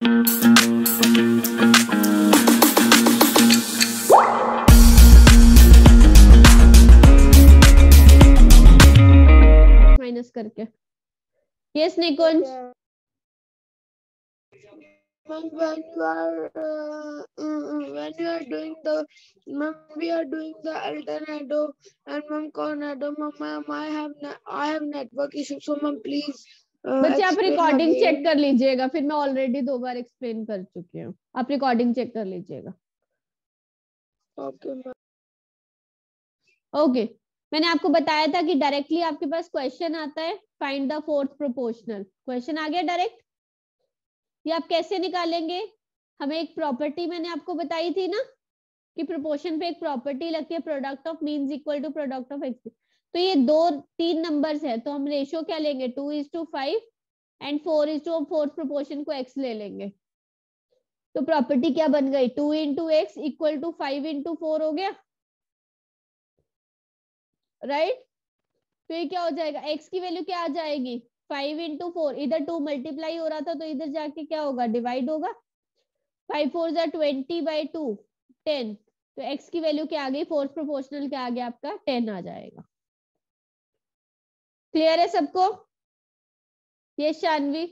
Minus करके। Yes Nikunj. When you are doing the we are doing the alternado and coronado, I have network issue, so please बच्चे आप recording check कर लीजिएगा, फिर मैं already 2 बार explain कर चुकी हूँ, आप रिकॉर्डिंग चेक कर लीजिएगा। ओके ओके मैंने आपको बताया था कि डायरेक्टली आपके पास क्वेश्चन आता है, find the fourth proportional. Question आ गया डायरेक्ट। ये आप कैसे निकालेंगे? हमें एक प्रॉपर्टी मैंने आपको बताई थी ना कि प्रोपोर्शन पे एक प्रॉपर्टी लगती है, product of means equal to product of x. तो ये 2-3 नंबर्स है, तो हम रेशियो क्या लेंगे? 2:5 एंड 4:4 फोर्थ प्रोपोर्शन को x ले लेंगे। तो प्रॉपर्टी क्या बन गई? 2 × x इक्वल टू 5 × 4 हो गया, राइट? तो ये क्या हो जाएगा? x की वैल्यू क्या आ जाएगी? 5 × 4। इधर 2 मल्टीप्लाई हो रहा था तो इधर जाके क्या होगा? डिवाइड होगा। 5 4 20/2 10। तो x की वैल्यू क्या आ गई? फोर्थ प्रोपोर्शनल क्या आ गया आपका? 10 आ जाएगा। क्लियर है सबको? ये Shanvi.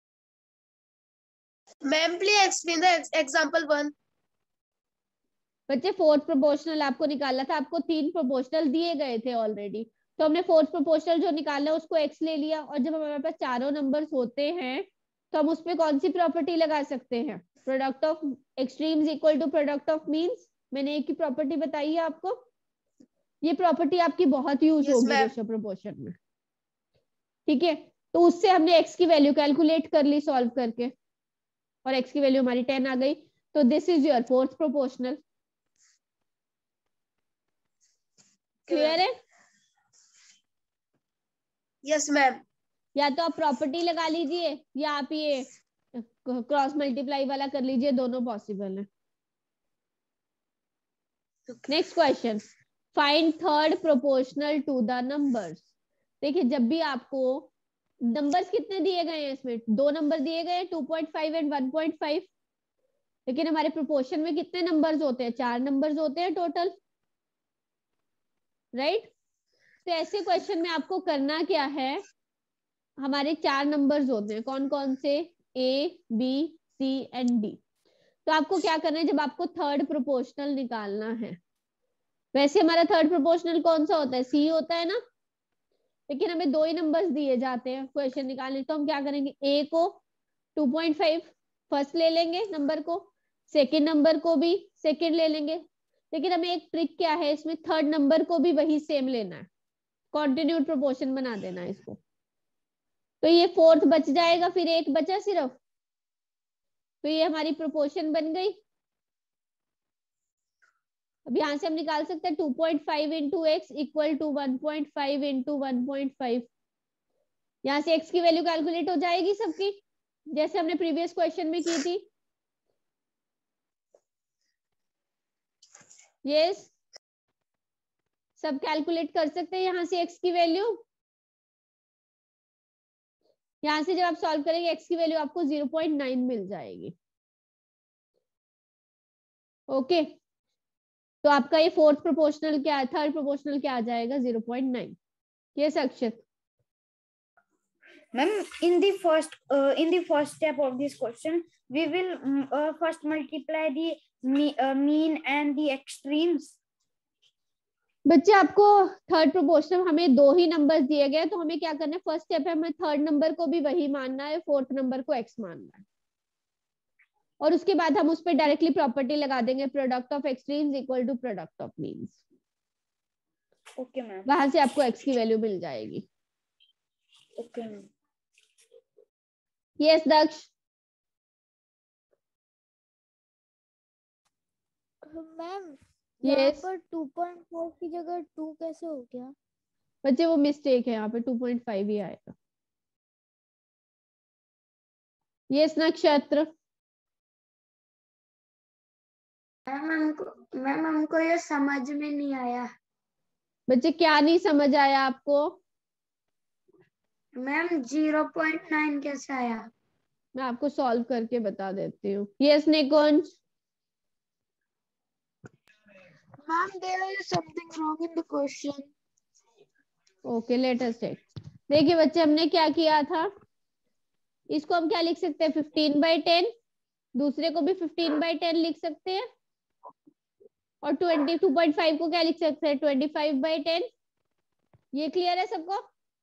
Ma'am please explain the example 1। बच्चे फोर्थ प्रोपोर्शनल आपको निकालना था, आपको 3 प्रोपोर्शनल दिए गए थे ऑलरेडी, तो हमने फोर्थ प्रोपोर्शनल जो निकालना है उसको x ले लिया। और जब हमारे पास चारों नंबर्स होते हैं तो हम उस पे कौन सी प्रॉपर्टी लगा सकते हैं? Product of extremes equal to product of means. मैंने एक ही प्रॉपर्टी बताई है आपको, ये प्रॉपर्टी आपकी बहुत यूज होगी रेशियो प्रोपोर्शन में, ठीक है? तो उससे हमने x की वैल्यू कैलकुलेट कर ली सॉल्व करके, और x की वैल्यू हमारी 10 आ गई। तो this is your fourth proportional. Clear है? Yes ma'am. या तो आप प्रॉपर्टी लगा लीजिए या आप ये क्रॉस मल्टीप्लाई वाला कर लीजिए, दोनों पॉसिबल है। Next question, find third proportional to the numbers. देखिए जब भी आपको नंबर्स कितने दिए गए हैं, इसमें 2 नंबर दिए गए हैं 2.5 एंड 1.5, लेकिन हमारे प्रोपोर्शन में कितने नंबर्स होते हैं? 4 नंबर्स होते हैं टोटल, राइट? तो ऐसे क्वेश्चन में आपको करना क्या है, हमारे 4 नंबर्स होते हैं, कौन कौन से? A, B, C and D। तो आपको क्या करना है, जब आपको थर्ड प्रोपोर्शनल निकालना है, वैसे हमारा थर्ड प्रोपोर्शनल कौन सा होता है? C होता है ना, लेकिन हमें 2 ही नंबर्स दिए जाते हैं क्वेश्चन निकालने, तो हम क्या करेंगे? A को 2.5 फर्स्ट ले लेंगे नंबर को, सेकेंड नंबर को भी सेकेंड ले लेंगे, लेकिन हमें एक ट्रिक क्या है इसमें, थर्ड नंबर को भी वही सेम लेना है, कॉन्टिन्यूड प्रोपोर्शन बना देना है इसको। तो ये फोर्थ बच जाएगा, फिर एक बचा सिर्फ, तो ये हमारी प्रोपोर्शन बन गई। अब यहां से हम निकाल सकते हैं 2.5 × x इक्वल टू 1.5 × 1.5। यहां से x की वैल्यू कैलकुलेट हो जाएगी सबकी, जैसे हमने प्रीवियस क्वेश्चन में की थी। यस, सब कैलकुलेट कर सकते हैं यहां से x की वैल्यू। यहां से जब आप सॉल्व करेंगे x की वैल्यू आपको 0.9 मिल जाएगी। ओके, तो आपका ये फोर्थ प्रोपोर्शनल क्या है, थर्ड प्रोपोर्शनल क्या आ जाएगा? 0.9। Yes Akshat. Ma'am, in the first step of this question, we will first multiply the mean and the extremes. बच्चे आपको थर्ड प्रोपोर्शनल हमें 2 ही नंबर दिए गए, तो हमें क्या करना है, फर्स्ट स्टेप है हमें थर्ड नंबर को भी वही मानना है, फोर्थ नंबर को x मानना है, और उसके बाद हम उस पर डायरेक्टली प्रॉपर्टी लगा देंगे, product of extremes equal to product of means. Okay ma'am. वहां से आपको x की वैल्यू मिल जाएगी। Okay ma'am. Yes Daksh. Ma'am yes पर 2.4 की जगह 2 कैसे हो गया? बच्चे वो मिस्टेक है, यहाँ पे 2.5 ही आएगा। यस नक्षत्र। मैम हमको ये समझ में नहीं आया। बच्चे क्या नहीं समझ आया आपको? मैम 0.9 कैसे आया? मैं आपको सॉल्व करके बता देती हूँ। Yes Nikunj. Ma'am, there is something wrong in the question. Okay let us check. देखिए बच्चे, हमने क्या किया था, इसको हम क्या लिख सकते हैं 15/10, दूसरे को भी 15/10 लिख सकते हैं, और 22.5 को क्या लिख सकते हैं 25/10। ये क्लियर है सबको?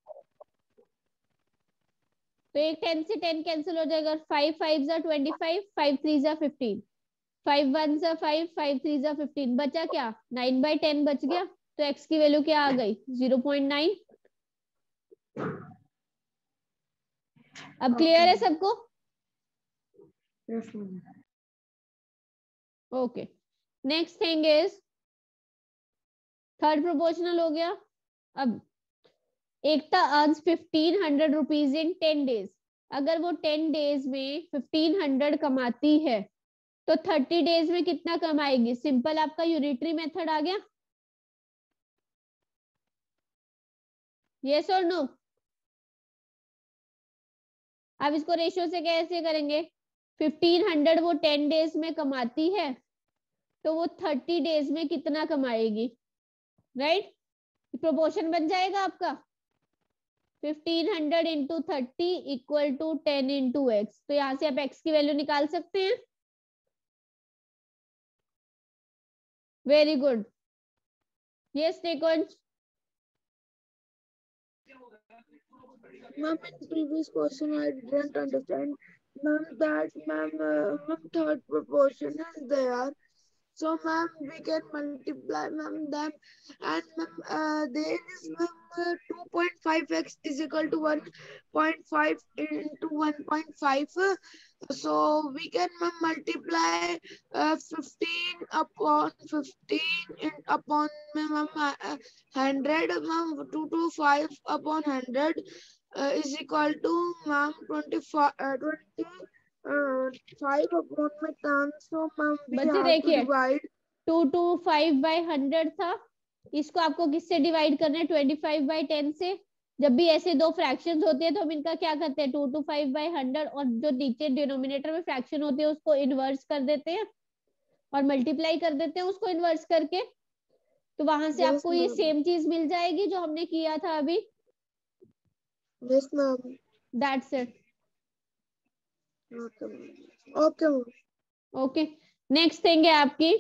तो एक 10 से 10 कैंसिल हो जाएगा, 5 5 25, 5 3 15, 5 1 5, 5 3 15, बचा क्या 9/10 बच गया। तो x की वैल्यू क्या आ गई 0.9। अब क्लियर है सबको? Yes, ma'am. Okay, next thing is third proportional हो गया। अब Ekta earns 1500 rupees in 10 days. अगर वो 10 डेज में 1500 कमाती है तो 30 डेज में कितना कमाएगी? सिंपल आपका यूनिटरी मेथड आ गया। यस और नो? अब इसको रेशियो से कैसे करेंगे? 1500 वो 10 डेज में कमाती है तो वो 30 डेज में कितना कमाएगी? राइट, प्रोपोर्शन बन जाएगा आपका 1500 into 30 equal to 10 into x. तो यहां से आप एक्स की वैल्यू निकाल सकते हैं। Very good. Yes Nikunj. Ma'am, in previous question I didn't understand. Ma'am, third proportion is there. So, ma'am, we can multiply, ma'am, them, and there is, ma'am, 2.5x is equal to 1.5 into 1.5. So we can, ma'am, multiply 15 upon 15 upon, ma'am, 100, ma'am, 2 to 5 upon 100 is equal to, ma'am, 25 5 upon my term. So, ma'am, we बच्चे have to देखिए, divide 2 to 5/100 था, इसको आपको किससे divide करना है 25/10 से। जब भी ऐसे दो फ्रैक्शंस होते हैं तो हम इनका क्या करते हैं 2 to 5/100, और जो नीचे डिनोमिनेटर में फ्रैक्शन होते हैं उसको इनवर्स कर देते हैं और मल्टीप्लाई कर देते हैं उसको इनवर्स करके। तो वहां से Yes, आपको ये ma'am. सेम चीज मिल जाएगी जो हमने किया था अभी। Yes, ma'am. That's it. Okay, ma'am. Okay, ma'am. Okay, next thing है आपकी,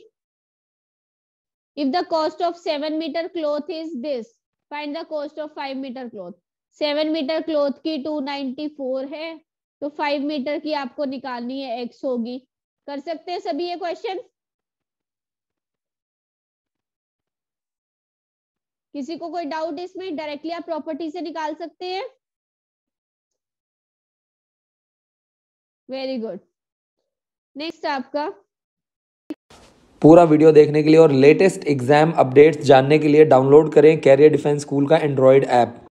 if the cost of 7 meter cloth is this, find the cost of 5 meter cloth। 7 meter cloth की 294 है, तो 5 मीटर की आपको निकालनी है x होगी। कर सकते हैं सभी ये क्वेश्चन? किसी को कोई डाउट इसमें? डायरेक्टली आप प्रॉपर्टी से निकाल सकते हैं। Very good. नेक्स्ट आपका, पूरा वीडियो देखने के लिए और लेटेस्ट एग्जाम अपडेट्स जानने के लिए डाउनलोड करें कैरियर डिफेंस स्कूल का एंड्रॉयड ऐप।